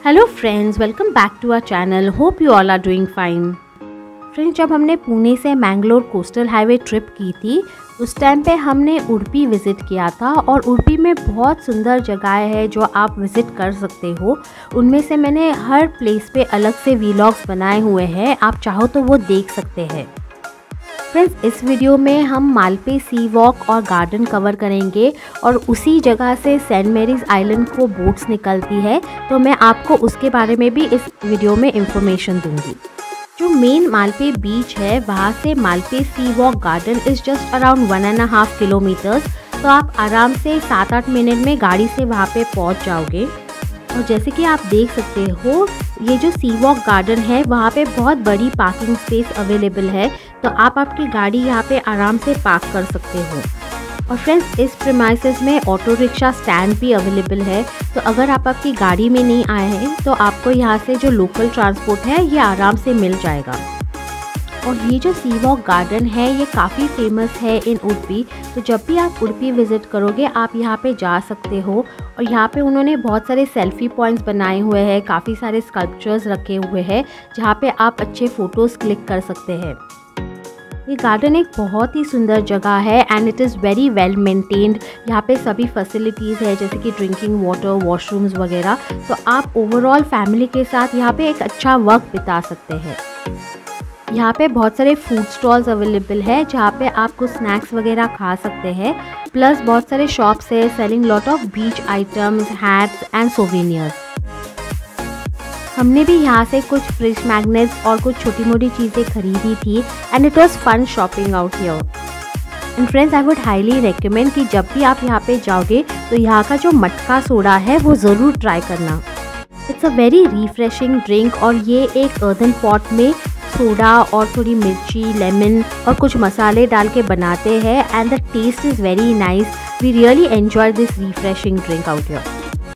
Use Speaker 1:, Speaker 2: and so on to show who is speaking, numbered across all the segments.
Speaker 1: Hello friends, welcome back to our channel. Hope you all are doing fine. Friends, जब हमने पुणे से Mangalore coastal highway trip की थी उस टाइम पे हमने उडुपी विज़िट किया था और उडुपी में बहुत सुंदर जगह है जो आप विज़िट कर सकते हो। उनमें से मैंने हर प्लेस पे अलग से व्लॉग्स बनाए हुए हैं, आप चाहो तो वो देख सकते हैं। फ्रेंड्स, इस वीडियो में हम मालपे सी वॉक और गार्डन कवर करेंगे और उसी जगह से सेंट मैरीज आइलैंड को बोट्स निकलती है, तो मैं आपको उसके बारे में भी इस वीडियो में इंफॉर्मेशन दूंगी। जो मेन मालपे बीच है वहाँ से Malpe sea walk garden is just around 1.5 kilometres, तो आप आराम से 7-8 मिनट में गाड़ी से वहाँ पे पहुँच जाओगे। और जैसे कि आप देख सकते हो, ये जो सी वॉक गार्डन है वहाँ पे बहुत बड़ी पार्किंग स्पेस अवेलेबल है, तो आप आपकी गाड़ी यहाँ पे आराम से पार्क कर सकते हो। और फ्रेंड्स, इस प्रीमाइसेस में ऑटो रिक्शा स्टैंड भी अवेलेबल है, तो अगर आप आपकी गाड़ी में नहीं आए हैं तो आपको यहाँ से जो लोकल ट्रांसपोर्ट है ये आराम से मिल जाएगा। और ये जो सी वॉक गार्डन है ये काफ़ी फेमस है इन उडुपी, तो जब भी आप उडुपी विज़िट करोगे आप यहाँ पे जा सकते हो। और यहाँ पे उन्होंने बहुत सारे सेल्फी पॉइंट्स बनाए हुए हैं, काफ़ी सारे स्कल्पचर्स रखे हुए हैं जहाँ पे आप अच्छे फ़ोटोज़ क्लिक कर सकते हैं। ये गार्डन एक बहुत ही सुंदर जगह है and it is very well maintained. यहाँ पे सभी फैसिलिटीज़ है जैसे कि ड्रिंकिंग वाटर, वॉशरूम्स वगैरह, तो आप ओवरऑल फैमिली के साथ यहाँ पे एक अच्छा वक्त बिता सकते हैं। यहाँ पे बहुत सारे फूड स्टॉल्स अवेलेबल है जहाँ पे आप कुछ स्नैक्स वगैरह खा सकते हैं, प्लस बहुत सारे शॉप्स है selling lot of beach items, hats and souvenirs. हमने भी यहाँ से कुछ फ्रिज मैग्नेट्स और कुछ छोटी मोटी चीज़ें खरीदी थी and it was fun shopping out here. And friends, I would highly recommend कि जब भी आप यहाँ पे जाओगे तो यहाँ का जो मटका सोडा है वो ज़रूर ट्राई करना। It's a very refreshing drink और ये एक अर्दन पॉट में सोडा और थोड़ी मिर्ची, लेमन और कुछ मसाले डाल के बनाते हैं and the taste is very nice. We really enjoy this refreshing drink out here.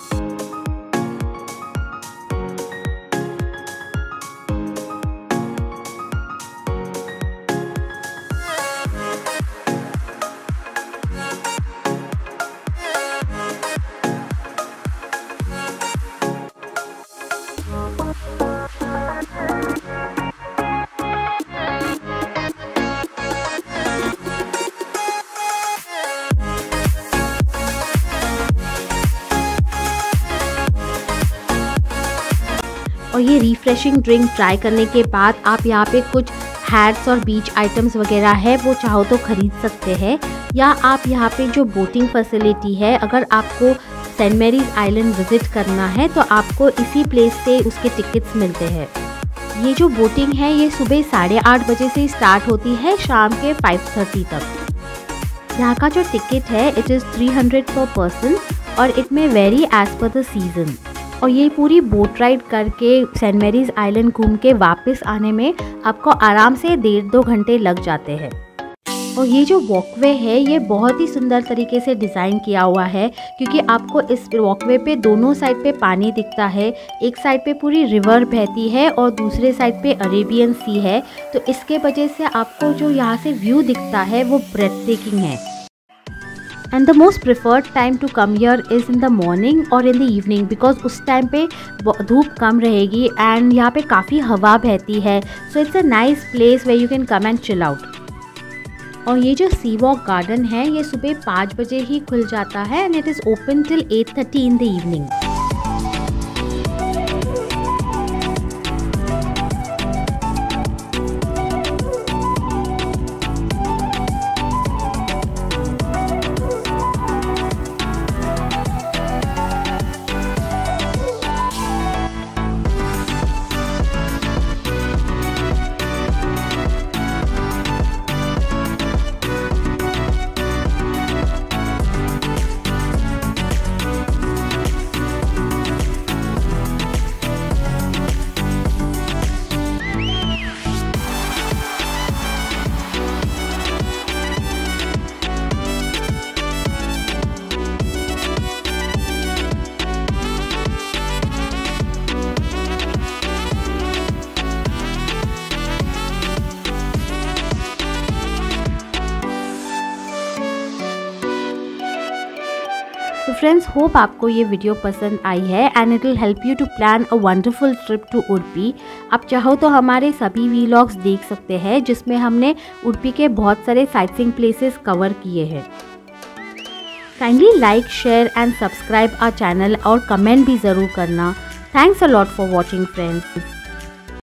Speaker 1: और ये रिफ्रेशिंग ड्रिंक ट्राई करने के बाद आप यहाँ पे कुछ हैट्स और बीच आइटम्स वगैरह है वो चाहो तो ख़रीद सकते हैं, या आप यहाँ पे जो बोटिंग फैसिलिटी है, अगर आपको सेंट मैरीज आइलैंड विज़िट करना है तो आपको इसी प्लेस से उसके टिकट्स मिलते हैं। ये जो बोटिंग है ये सुबह 8:30 बजे से स्टार्ट होती है शाम के 5:30 तक। यहाँ का जो टिकट है इट इज़ 300 पर पर्सन और it may vary as per the season. और ये पूरी बोट राइड करके सेंट मैरीज आइलैंड घूम के वापस आने में आपको आराम से 1.5-2 घंटे लग जाते हैं। और ये जो वॉकवे है ये बहुत ही सुंदर तरीके से डिज़ाइन किया हुआ है, क्योंकि आपको इस वॉकवे पे दोनों साइड पे पानी दिखता है। एक साइड पे पूरी रिवर बहती है और दूसरे साइड पे अरेबियन सी है, तो इसके वजह से आपको जो यहाँ से व्यू दिखता है वो ब्रेथटेकिंग है। And the most preferred time to come here is in the morning और इन द इवनिंग, बिकॉज उस टाइम पे धूप कम रहेगी एंड यहाँ पे काफ़ी हवा बहती है, so it's a nice place where you can come and chill out. और ये जो सी वॉक गार्डन है ये सुबह 5 बजे ही खुल जाता है and it is open till 8:30 in the evening. तो फ्रेंड्स, होप आपको ये वीडियो पसंद आई है and it will help you to plan a wonderful trip to Udupi. आप चाहो तो हमारे सभी वीलॉग्स देख सकते हैं जिसमें हमने उडुपी के बहुत सारे साइटसीइंग प्लेसेस कवर किए हैं। Kindly like, share and subscribe our channel और कमेंट भी ज़रूर करना। Thanks a lot for watching friends.